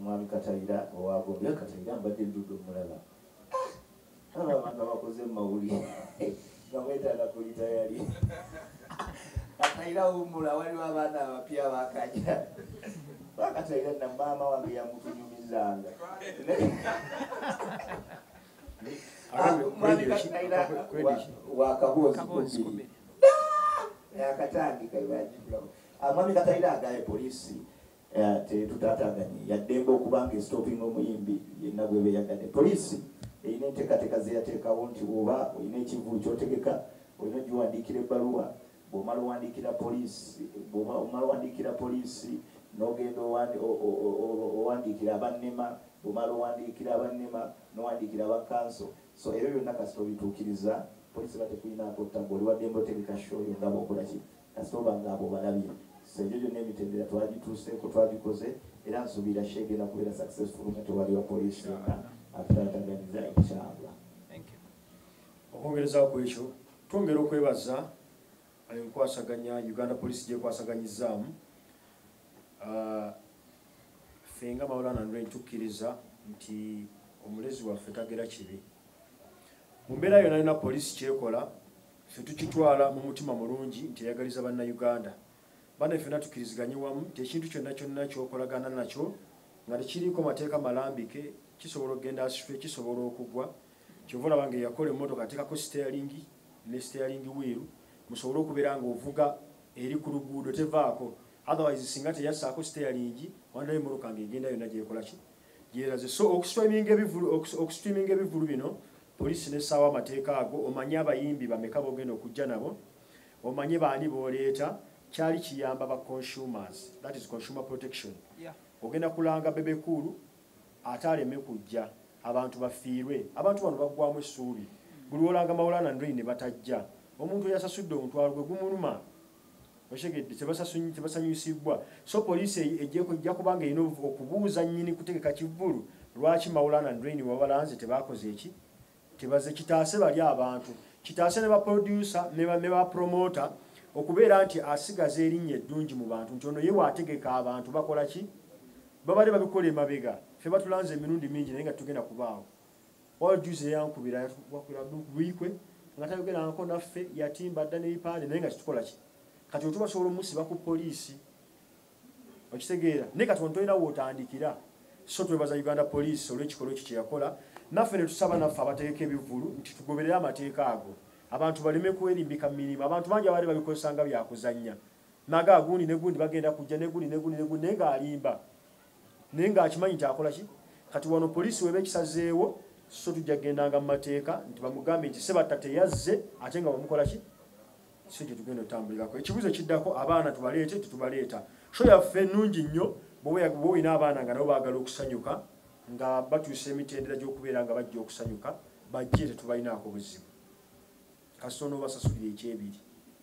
Mwami Katayira owagobya Katayira mbadde Dudu mulaba abantu abakoze mawulire nga mwetaaga kulita yali Katayira wumula waliwo abaana abapya bakajja Katayira na maama wange yamutunyumizanga Mwami Katayira wakabuozi kumbi yakatandika ibajibulamu Mwami Katayira agaye polisi tetutataganye yaddembe okubanga stopping omuyimbi yenna bwe beyagadde polisi eyina enteekateeka ze yateekawo nti bw'oba olina ekivulu ky'otegeka olina giwandiikira ebbaluwa bw'omala owandiikira polisi n'ogenda owandiikira abannema bw'omala owandiikira abannema n'owandiikira abakanso so ebyo byonna kasita obituukiriza polisi batekuyinaako ttamba oli waddembe otegeka shoyo nga bw'okola ki kasita oba ng'abo balabye sebyo byonna emitendera twagituuseeko twagikoze era nsuubira sheegenda kubeera successful nga tewaliwa polisi yonna atataganiza ekyabwa okwongereza ku ekyo twongera okwebaza enkwasaganya Uganda Police gyekwasaganyizaamu fenga Maulana Ndwei tukkiriza nti omulezi waffe tagera kibi mu mbeera yonna yonna polisi kyekola ffe tukitwala mu mutima mulungi nti eyagaliza bannayuganda bana fena tukkiriziganye wamu nti ekintu kyonna kyonna kyokolagana nakyo nga tekiriiko mateeka malambike kisobola okugenda asifwe kisobola okugwa kyova bange yakola emmotoka ateekako steering ne steering wheel musobola okubeera nga ovuga eri ku luguudo tevaako otherwise singa teyassaako steering wanda emmotoka ng'egenda yonna gyekola ki gyeraze so okustreaminga ebivulu bino polisi n'essaawa amateeka ago omanye abayimbi bameka bogenda okujja nabo omanye baani booleeta kyali kiyamba ba consumers, that is consumer protection. Ogenda kulanga bebekulu ataleme kujja abantu bafiirwe abantu bano bagwamu essuubi buli olanga Maulana Ndwei ne batajja omuntu yasasudde omutwalo gwe gumuluma oshegedde tebasanyusibwa so police ejja kubanga ino okubuuza nnyini kutegeka kivulu lwaki Maulana Ndwei wabalanze tebakoze eki tebaze kitaase bali abantu kitaase ne ba producer ne ba promoter okubeera nti asigaza erinnya eddungi mu bantu nti ono ye waategeka abantu bakola ki babale babikola emabega ffe batulanze emirundi mingi naye nga tugenda kubaawo ojuze yankubira bwikwe nga tayogeranako naffe yatimba dda n'ebipande naye nga kitukola ki kati otubasobola omusiba ku poliisi okitegeera naye kati ontolina wootandikira so twebaza Uganda Police olw'ekikolwa ekyo kye yakola naffe ne tusaba naffe abateeka ebivulu nti tugoberere amateeka ago abantu baleme kwerimbika mirimu abantu bangi abali babikozesanga byakuzannya naga agundi ne gundi bagenda kujja ne gundi naye ng'alimba naye ng'akimanyi nti akola ki kati wano polisi weba ekisazeewo so tujja kugendanga mu mateeka nti bamugambe nti sebatta teyazze ate nga bamukola ki si gye tugenda otambulirako ekibuzo kiddako abaana tubaleete tetubaleeta so yaffe nnungi nnyo bw'olina abaana nga nabo baagala okusanyuka nga batuusa emitendera gy'okubeera nga bajja okusanyuka bajje tetubalinaako buzibu kasito n'obasasulira ekyebiri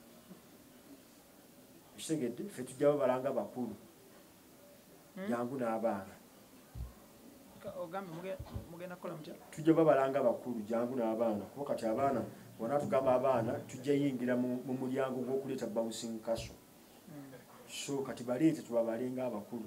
ekitegedde ffe tujja babalanga bakulu jangu n'abaana tujja babalanga bakulu jangu n'abaana kuba kati abaana wona tugamba abaana tujja yingira mu mulyango gw'okuleeta bouncing castle so kati baleete tubabalenga abakulu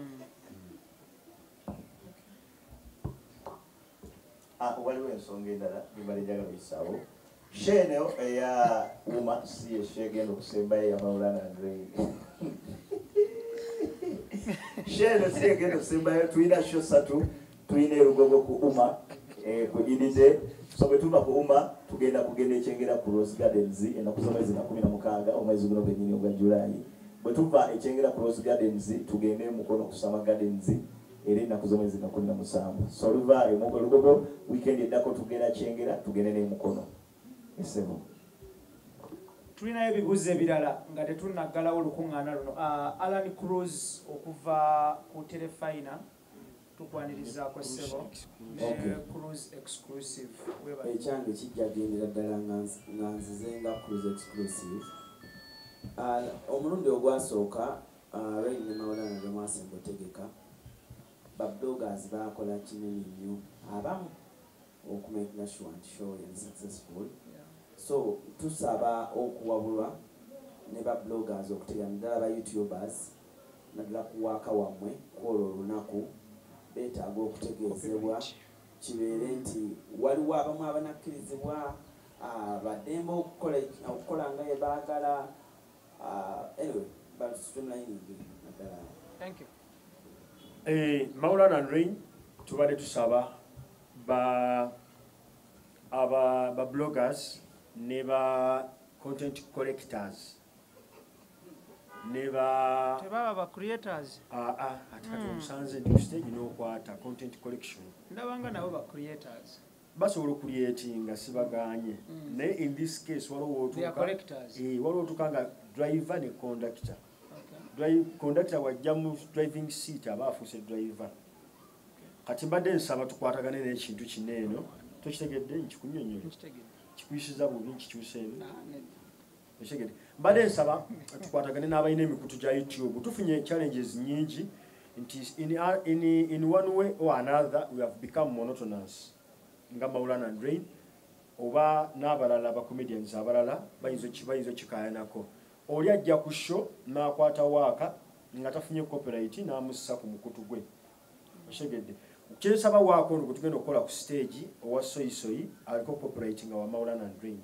waliwo ensonga endala gebalejagala bisaawo Sheno ya uma si shegendo kusembaye ya Maulana Ndwei. Sheno si shegendo kusembaye tuina shosatu tuine rugogo ku uma kujinije so betuma ku uma tugenda echengera ku Rose Gardens ena kuzomezi na 16 omwezi guno benyini ogwa July. Betuva echengera ku Rose Gardens tugende mukono kusama Gardens eri na kuzomezi na 17. So ruva rugogo weekend edako tugenda chengera tugende ne mukono. Tulina ebibuuzo ebirala nga tetunaggalawo olukuŋŋaana luno Alan Cruz okuva ku Telefina tukwanirizaako ssebo ne Cruz exclusive ekyange kijja gendera ddala nga nzize nga Cruz exclusive omulundi ogwasooka Regin ne Maulana Ndwei mwasemba otegeka babloggers baakola kinene nnyo abamu okumakinga sure nti show yali successful. So tusaba okuwabulwa ne ba bloggers okutega ndala ba YouTubers nadala kuwaka wamwe kwolwo olunaku ag'okutegeezebwa kibeere nti waliwo abamu abanakkirizibwa baddembe okukola nga bye baagala anyway but streamlining naddala. Thank you. Maulana and Regin tubadde tusaba ba bloggers ne ba content collectors ne ba tebaba ba creators atikati omusanze ndi stage n'okwata content collection ndabanga nabo ba creators basobola okuliyetinga sibaganye naye in this case waliwo otuka nga driver ne conductor. Conductor wajja mu driving seat aba afuuse driver. Kati mbadde nsaba tukwatagane n'ekintu kino eno tokitegedde nkikunyonyola kikuyisiza bubi nkikyuseemu okitegedde mbadde nsaba tukwatagane n'abalina emikutu gya YouTube tufunye challenges nyingi nti in one way or another we have become monotonous nga Maulana and Regin oba n'abalala ba comedians abalala bayinza kikayanako oli ajja ku show n'akwata waaka nga tafunye copyright n'amussa ku mukutu gwe okitegedde kyesaba waako ngo tugenda okukola ku stage owa Soyi aliko copyright nga wa Maulana and Regin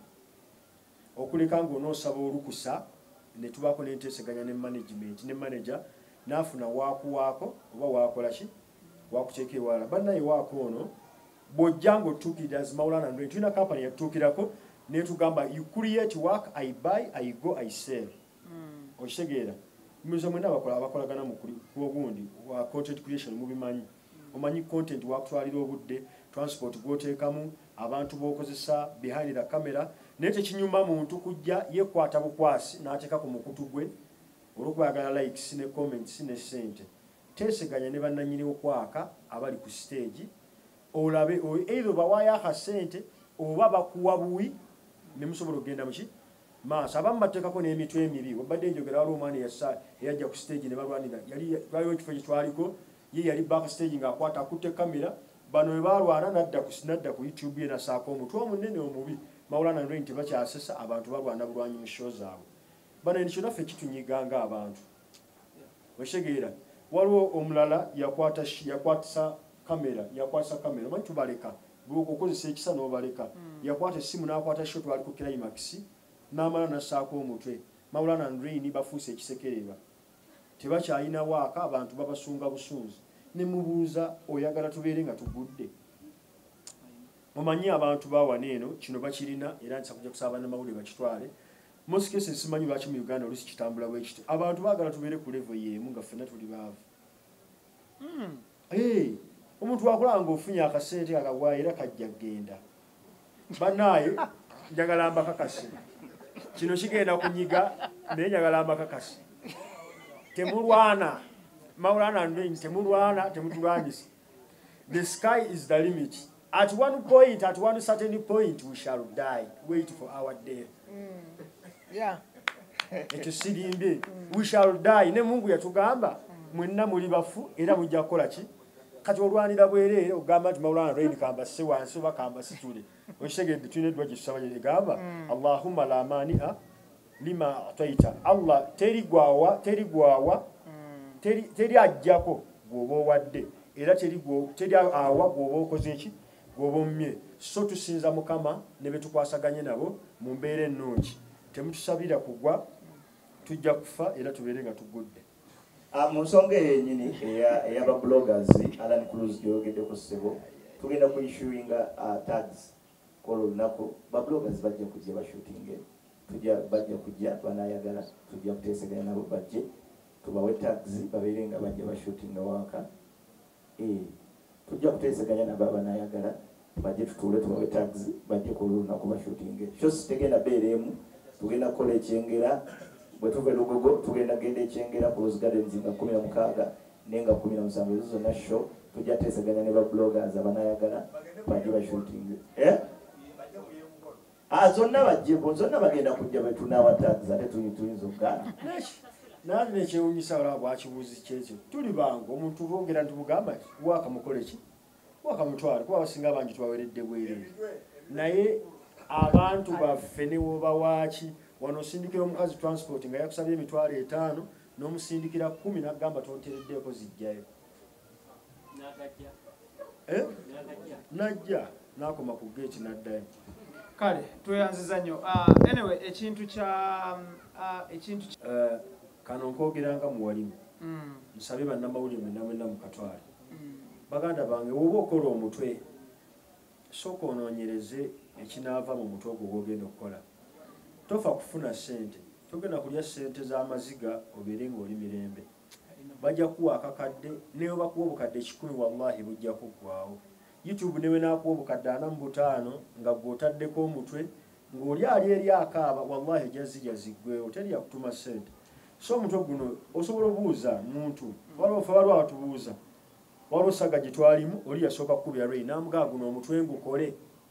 okuleka ng'onoosaba olukusa ne tubaako n'enteeseganya ne management ne manager n'afuna waakuwaako oba waakola ki waakuteeka ewala bannaye waako ono bw'ojja ng'otuukirira as Maulana and Regin tulina kampani yatutuukirako ne tugamba you create work I buy I go I sell okitegeera muzo mwena abakolagana mu ogundi wa content creation mubimanyi omanyi content wakutwalira obudde transport gwoteekamu abantu b'okozesa behind the camera naye tekinyuma muntu kujja yekwata bukwasi n'ateeka ku mukutu gwe olw'okwagala likes ne comments ne sente teeseganya ne bannannyini okwaka abali ku stage olabe either bawaayo akasente oba bakuwa buwi ne musobola okugenda muki maaso abamu bateekako n'emitwe emibi wabadde njogera waliwo omwana eyajja ku stage ne balwanira waliwo ekifo kye twaliko ye yali back stage ng'akwata akutte kamera bano we balwana nadda ku YouTube ye nasaako omutwe omunene omubi Maulana and Regin tebakyasesa abantu balwana bulwanyi mu show zaabwe bano ekyo naffe kitunyiganga abantu okitegeera waliwo omulala yakwatisa kamera manyi tubaleka okozesa ekisa n'obaleka yakwata essimu n'akwata shot wali ku climax n'amala nasaako omutwe Maulana and Regin bafuuse ekisekereba tebakyalina waaka abantu babasunga busunzi ne mubuuza oyagala tubeere nga tugudde omanyi abantu bawana eno kino bakirina era nsa kujja kusaba n'amawulire bakitwale most cases simanyi lwaki mu Uganda olusi kitambula bwekiti abantu baagala tubeere ku level yeemu nga ffenna tuli baavu omuntu wakola ng'ofunye akasente akagwayo era kajja genda bannaaye njagala mbakakase kino kigenda kunyiga naye njagala mbakakase temulwana Maulana and Regin temulwana temutulwanyisa the sky is the limit at one certain point we shall die wait for our day etusirimbe we shall die ne Mungu yatugamba mwenna muli bafu era mujja kukola ki kati olwanira bwerere ogamba nti Maulana and Regin kamba se wansi oba kamba situle okitegedde tulina edduwa gye tusaba gye gamba Allahumma la mani'a lima ataita Allah terigwawa teri ajjako gwoba owadde era teri awa gwoba okoze eki gwoba omumye so tusinza Mukama ne betukwasaganye nabo mu mbeera ennungi temutusabira kugwa tujja kufa era tubeere nga tugudde mu nsonga yennyini ey'aba bloggers Alan Cruz gy'oyogeddeko ssebo tugenda ku issuinga tags kola olunaku ba bloggers bajja kujja bashootinge bajja kujja banayagala tujja kuteeseganya nabo bajje tubawe tags babeere nga bajja bashootinga waaka tujja kuteeseganya nabo abanayagala bajje tutuule tubawe tags bajje kola olunaku bashootinge shosi tegenda beera emu tugenda kukola ekyengera bwe tuva Lugogo tugenda genda ekyengera ku Rose Gardens nga 16 nenga 17 ezo zonna show tujja teeseganya ne ba bloggers abanayagala bajje bashootinge zonna bagenda kujja betunawa tags ate tuyinza okugaana nange nekyewunyisa olaba bwakibuuzi kyekyo tuli bangu omuntu bongera ntibugamba waaka mukole ki waaka mutwale kuba basinga bangi twaweredde bwerere naye abantu baffe ne woba waaki wano osindikira omukazi transport nga yakusabye emitwalo 5 n'omusindikira 10 n'agamba tontereddeeko zijjayo najja nakoma ku gate naddayo. Kale tweyanziza nnyo. Anyway ekintu kano nkogeranga muwalimu nsabe bannamawulire mwenna mu Katwale baganda bange woba okola omutwe sooka onoonyereze ekinaava mu mutwe ogwo gw'ogenda okukola. Tofa kufuna ssente, togenda kulya ssente z'amaziga obeere ng'oli mirembe. Bajja kuwa akakadde newe bakuwa obukadde 100 wallahi bujja kuggwaawo. YouTube newe naakuwa obukadde 45 nga gw'otaddeko omutwe ng'oli ali eri akaaba wallahi jazija ziggwewo teri yakutuma ssente. So omutwe guno osobola obuuza muntu waliwo atubuuza waliwo saga gye twalimu oli yasooka kukubya Ray n'amugaa guno omutwe ngukole.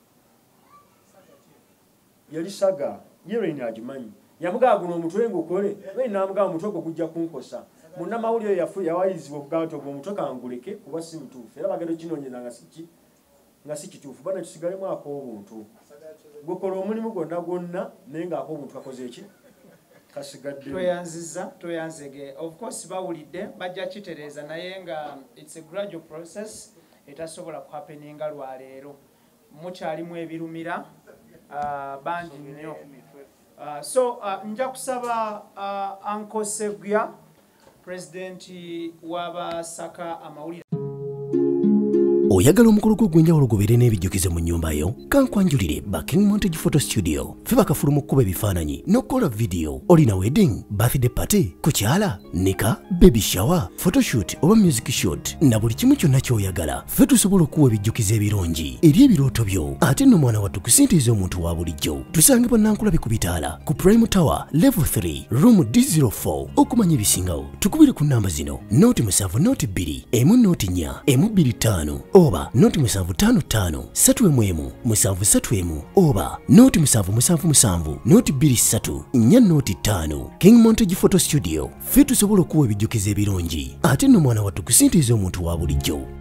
Yali saga ye Ray agimanyi yamugaa guno omutwe ngukole Ray n'amugaa omutwe gwo gujja kunkosa. Munnamawulire yawayizibwa okugaa nti ogwo omutwe kanguleke kuba si mutuufu era bagenda okinoonyeza nga si kituufu bana tusigalemu ak'obuntu. Gukola omulimu gwonna naye ng'ak'obuntu kakoze eki kasigadde. Tweyanzige of course bawulidde bajja kitereeza naye nga it's a gradual process etasobola kuhappeninga lwaleero. Mukyalimu ebirumira bangi nnyo. So nja kusaba Uncle Segya President w'Abasaka amawulire. Oyagala omukolo gw'enjawulo gubeere n'ebijjukize mu nnyumba yo kankwanjulire King Montage Photo Studio fe bakafuluma okukuba ebifaananyi n'okukola video. Olina wedding, birthday party, kukyala, nika, baby shower, photoshoot oba music shoot na buli kimu kyonna ky'oyagala fe tusobola okuwa ebijjukize ebirungi eri ebirooto byo ate nno mwana wattu kusintiiza omuntu wa bulijjo. Tusangibwa Nankulabi ku Bitaala ku Prime Tower Level 3 Room D04. Okumanya ebisingawo tukubire ku nnamba zino 0702 104 125 oba noti 755 3 731 oba noti 777 noti 23 nya noti 5. King Montage Photo Studio fe tusobola okuwa ebijjukize ebirungi ate nno mwana wattu kusintiiza omuntu wa bulijjo.